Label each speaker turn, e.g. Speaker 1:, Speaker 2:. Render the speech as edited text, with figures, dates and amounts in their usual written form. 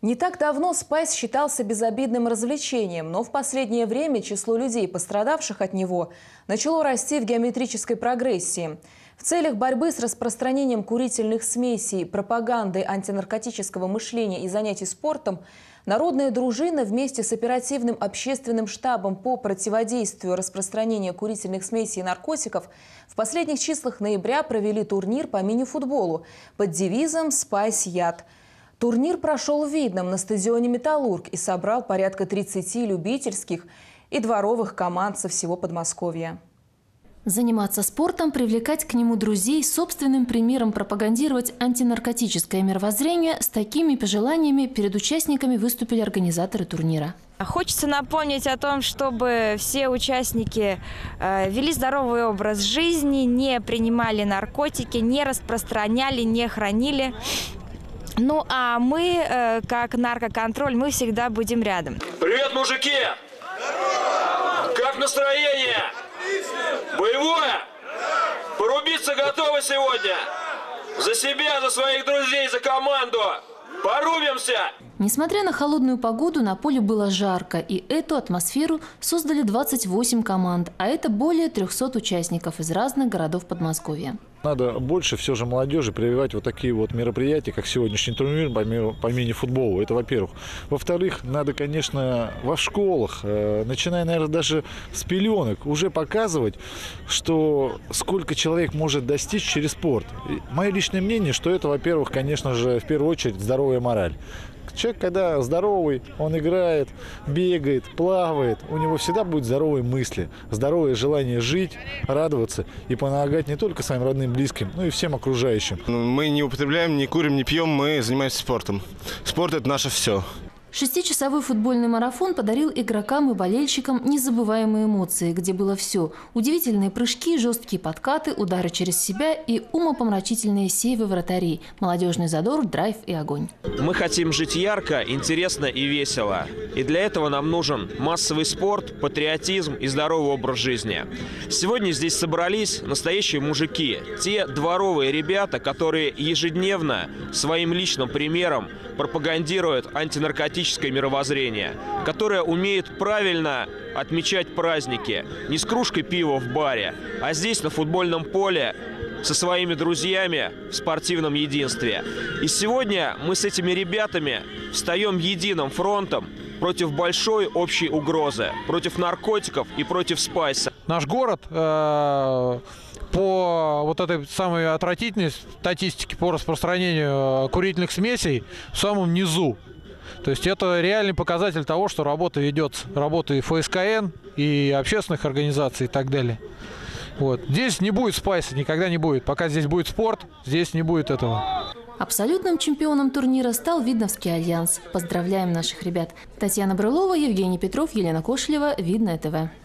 Speaker 1: Не так давно спайс считался безобидным развлечением, но в последнее время число людей, пострадавших от него, начало расти в геометрической прогрессии. В целях борьбы с распространением курительных смесей, пропаганды антинаркотического мышления и занятий спортом народная дружина вместе с оперативным общественным штабом по противодействию распространению курительных смесей и наркотиков в последних числах ноября провели турнир по мини-футболу под девизом «Спайс Яд». Турнир прошел в Видном на стадионе «Металлург» и собрал порядка 30 любительских и дворовых команд со всего Подмосковья.
Speaker 2: Заниматься спортом, привлекать к нему друзей, собственным примером пропагандировать антинаркотическое мировоззрение – с такими пожеланиями перед участниками выступили организаторы турнира.
Speaker 3: Хочется напомнить о том, чтобы все участники вели здоровый образ жизни, не принимали наркотики, не распространяли, не хранили. Ну а мы, как наркоконтроль, мы всегда будем рядом.
Speaker 4: Привет, мужики! Как настроение? Боевое? Порубиться готовы сегодня? За себя, за своих друзей, за команду! Порубимся!
Speaker 2: Несмотря на холодную погоду, на поле было жарко, и эту атмосферу создали 28 команд, а это более 300 участников из разных городов Подмосковья.
Speaker 5: Надо больше все же молодежи прививать вот такие вот мероприятия, как сегодняшний турнир по мини-футболу. Это во-первых. Во-вторых, надо, конечно, во школах, начиная, наверное, даже с пеленок, уже показывать, что сколько человек может достичь через спорт. Мое личное мнение, что это, во-первых, конечно же, в первую очередь здоровая мораль. Человек, когда здоровый, он играет, бегает, плавает, у него всегда будут здоровые мысли, здоровое желание жить, радоваться и помогать не только своим родным, близким, но и всем окружающим.
Speaker 6: Мы не употребляем, не курим, не пьем, мы занимаемся спортом. Спорт – это наше все.
Speaker 2: 6-часовой футбольный марафон подарил игрокам и болельщикам незабываемые эмоции, где было все – удивительные прыжки, жесткие подкаты, удары через себя и умопомрачительные сейвы вратарей, молодежный задор, драйв и огонь.
Speaker 7: Мы хотим жить ярко, интересно и весело. И для этого нам нужен массовый спорт, патриотизм и здоровый образ жизни. Сегодня здесь собрались настоящие мужики, те дворовые ребята, которые ежедневно своим личным примером пропагандируют антинаркотическое мировоззрение, которое умеет правильно отмечать праздники не с кружкой пива в баре, а здесь, на футбольном поле, со своими друзьями в спортивном единстве. И сегодня мы с этими ребятами встаем единым фронтом против большой общей угрозы, против наркотиков и против спайса.
Speaker 8: Наш город по вот этой самой отвратительной статистике по распространению курительных смесей в самом низу. То есть это реальный показатель того, что работа ведется. Работа и ФСКН, и общественных организаций и так далее. Вот. Здесь не будет спайса, никогда не будет. Пока здесь будет спорт, здесь не будет этого.
Speaker 2: Абсолютным чемпионом турнира стал Видновский альянс. Поздравляем наших ребят. Татьяна Брылова, Евгений Петров, Елена Кошелева, Видное ТВ.